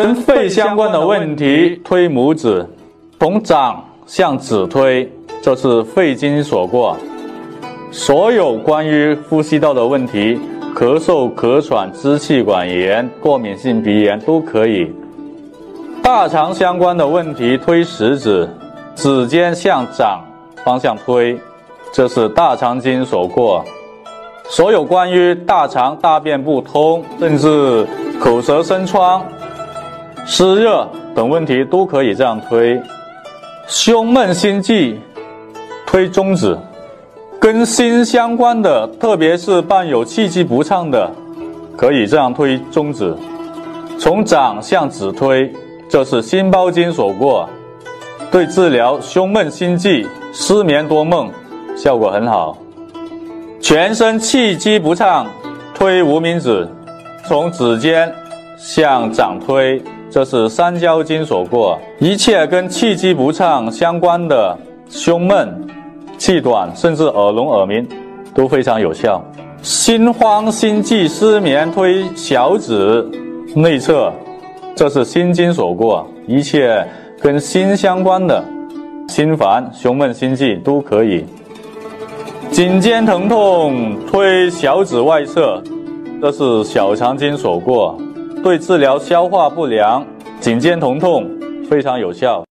跟肺相关的问题，推拇指，从掌向指推，这是肺经所过。所有关于呼吸道的问题，咳嗽、咳喘、支气管炎、过敏性鼻炎都可以。大肠相关的问题，推食指，指尖向掌方向推，这是大肠经所过。所有关于大肠大便不通，甚至口舌生疮、湿热等问题都可以这样推。胸闷心悸，推中指。跟心相关的，特别是伴有气机不畅的，可以这样推中指，从掌向指推，这是心包经所过，对治疗胸闷心悸、失眠多梦效果很好。全身气机不畅，推无名指，从指尖向掌推，这是三焦经所过。一切跟气机不畅相关的胸闷、气短，甚至耳聋耳鸣都非常有效。心慌心悸失眠，推小指内侧，这是心经所过。一切跟心相关的心烦、胸闷、心悸都可以。颈肩疼痛，推小指外侧，这是小肠经所过，对治疗消化不良、颈肩疼痛非常有效。